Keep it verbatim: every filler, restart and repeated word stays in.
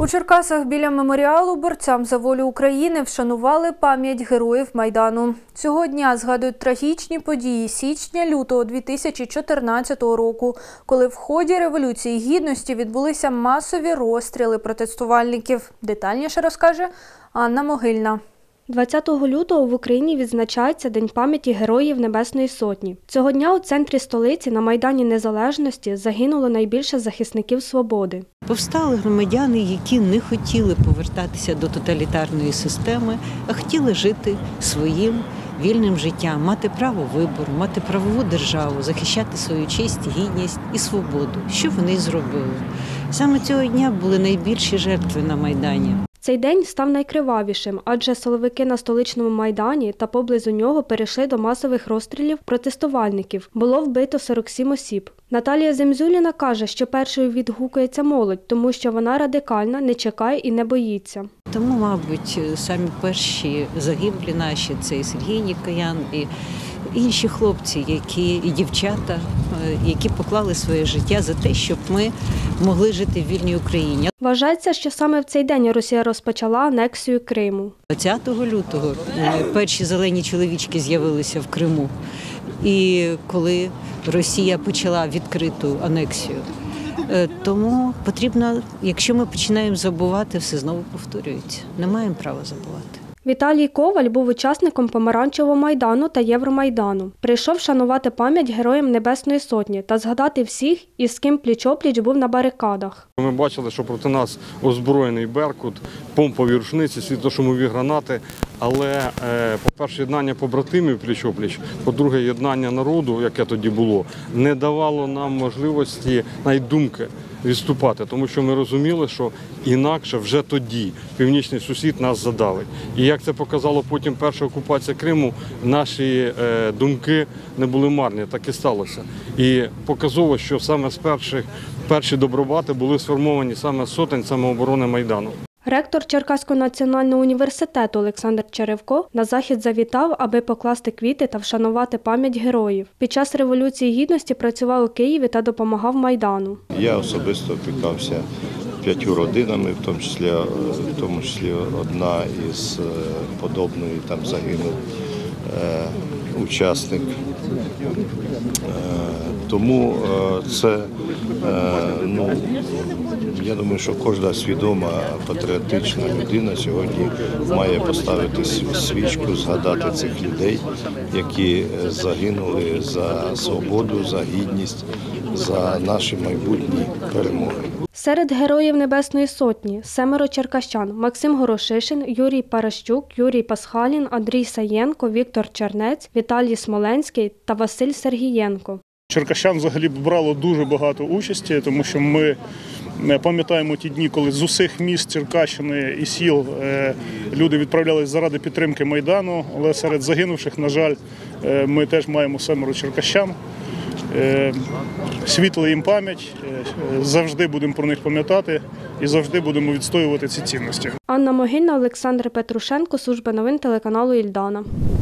У Черкасах біля меморіалу борцям за волю України вшанували пам'ять героїв Майдану. Цього дня згадують трагічні події січня-лютого дві тисячі чотирнадцятого року, коли в ході Революції Гідності відбулися масові розстріли протестувальників. Детальніше розкаже Анна Могильна. двадцятого лютого в Україні відзначається День пам'яті Героїв Небесної Сотні. Цього дня у центрі столиці на Майдані Незалежності загинуло найбільше захисників свободи. Повстали громадяни, які не хотіли повертатися до тоталітарної системи, а хотіли жити своїм вільним життям, мати право вибору, мати правову державу, захищати свою честь, гідність і свободу. Що вони й зробили? Саме цього дня були найбільші жертви на Майдані. Цей день став найкривавішим, адже силовики на столичному Майдані та поблизу нього перейшли до масових розстрілів протестувальників. Було вбито сорок сім осіб. Наталія Земзюліна каже, що першою відгукується молодь, тому що вона радикальна, не чекає і не боїться. Тому, мабуть, самі перші загиблі наші – це і Сергій Нікоян, і інші хлопці, які, і дівчата, які поклали своє життя за те, щоб ми могли жити в вільній Україні. Вважається, що саме в цей день Росія розпочала анексію Криму. двадцятого лютого перші зелені чоловічки з'явилися в Криму. І коли Росія почала відкриту анексію. Тому потрібно, якщо ми починаємо забувати, все знову повторюється. Не маємо права забувати. Віталій Коваль був учасником Помаранчевого Майдану та Євромайдану. Прийшов шанувати пам'ять Героям Небесної Сотні та згадати всіх, із ким пліч-опліч був на барикадах. Ми бачили, що проти нас озброєний «Беркут», помпові рушниці, світлошумові гранати. Але, по-перше, єднання побратимів пліч-опліч, по-друге, єднання народу, яке тоді було, не давало нам можливості, навіть думки, відступати. Тому що ми розуміли, що інакше вже тоді північний сусід нас задавить. І як це показало потім перша окупація Криму, наші думки не були марні, так і сталося. І показово, що саме з перших, перші добробати були сформовані саме з сотень самооборони Майдану. Ректор Черкаського національного університету Олександр Черевко на захід завітав, аби покласти квіти та вшанувати пам'ять героїв. Під час Революції Гідності працював у Києві та допомагав Майдану. Я особисто опікався п'ятью родинами, в тому числі, в тому числі одна із подобної, там загинув е, учасник. Е, тому це, е, ну, я думаю, що кожна свідома патріотична людина сьогодні має поставити свічку, згадати цих людей, які загинули за свободу, за гідність, за наші майбутні перемоги. Серед Героїв Небесної Сотні – семеро черкащан – Максим Горошишин, Юрій Паращук, Юрій Пасхалін, Андрій Саєнко, Віктор Чернець, Віталій Смоленський та Василь Сергієнко. Черкащан взагалі брало дуже багато участі, тому що ми пам'ятаємо ті дні, коли з усіх міст Черкащини і сіл люди відправлялись заради підтримки Майдану, але серед загинувших, на жаль, ми теж маємо семеро черкащан. Світла їм пам'ять, завжди будемо про них пам'ятати і завжди будемо відстоювати ці цінності. Анна Могильна, Олександр Петрушенко, служба новин телеканалу Ільдана.